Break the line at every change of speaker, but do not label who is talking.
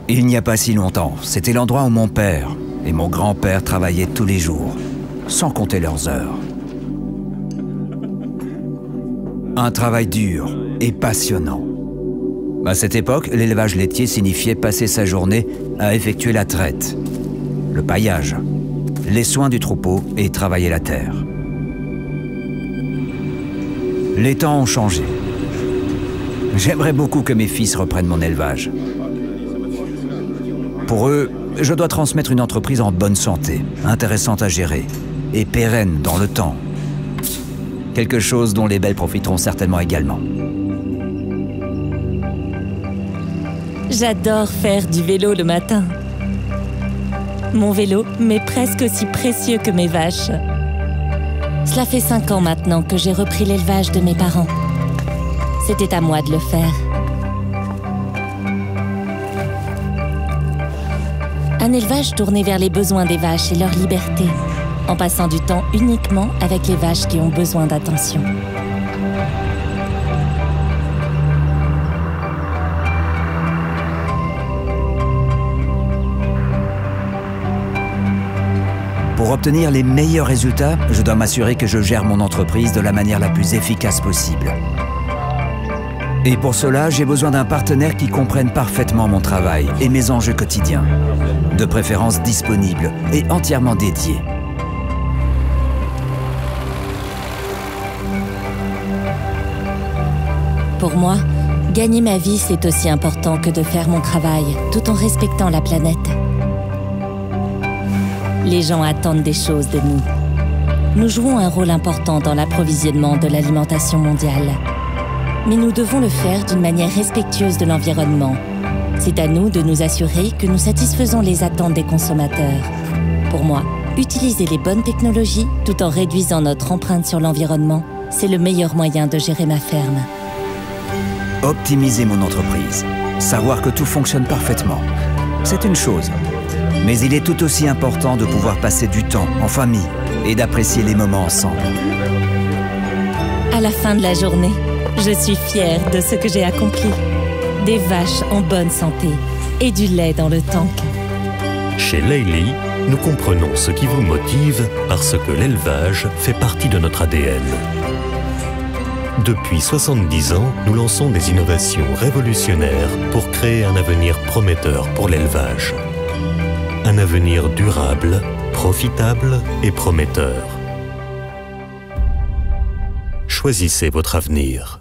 Il n'y a pas si longtemps, c'était l'endroit où mon père et mon grand-père travaillaient tous les jours, sans compter leurs heures. Un travail dur et passionnant. À cette époque, l'élevage laitier signifiait passer sa journée à effectuer la traite, le paillage, les soins du troupeau et travailler la terre. Les temps ont changé. J'aimerais beaucoup que mes fils reprennent mon élevage. Pour eux, je dois transmettre une entreprise en bonne santé, intéressante à gérer et pérenne dans le temps. Quelque chose dont les belles profiteront certainement également.
J'adore faire du vélo le matin. Mon vélo m'est presque aussi précieux que mes vaches. Cela fait 5 ans maintenant que j'ai repris l'élevage de mes parents. C'était à moi de le faire. Un élevage tourné vers les besoins des vaches et leur liberté, en passant du temps uniquement avec les vaches qui ont besoin d'attention.
Pour obtenir les meilleurs résultats, je dois m'assurer que je gère mon entreprise de la manière la plus efficace possible. Et pour cela, j'ai besoin d'un partenaire qui comprenne parfaitement mon travail et mes enjeux quotidiens, de préférence disponible et entièrement dédié.
Pour moi, gagner ma vie, c'est aussi important que de faire mon travail, tout en respectant la planète. Les gens attendent des choses de nous. Nous jouons un rôle important dans l'approvisionnement de l'alimentation mondiale. Mais nous devons le faire d'une manière respectueuse de l'environnement. C'est à nous de nous assurer que nous satisfaisons les attentes des consommateurs. Pour moi, utiliser les bonnes technologies tout en réduisant notre empreinte sur l'environnement, c'est le meilleur moyen de gérer ma ferme.
Optimiser mon entreprise, savoir que tout fonctionne parfaitement, c'est une chose. Mais il est tout aussi important de pouvoir passer du temps en famille et d'apprécier les moments ensemble.
À la fin de la journée, je suis fière de ce que j'ai accompli. Des vaches en bonne santé et du lait dans le tank.
Chez Leili, nous comprenons ce qui vous motive parce que l'élevage fait partie de notre ADN. Depuis 70 ans, nous lançons des innovations révolutionnaires pour créer un avenir prometteur pour l'élevage. Un avenir durable, profitable et prometteur. Choisissez votre avenir.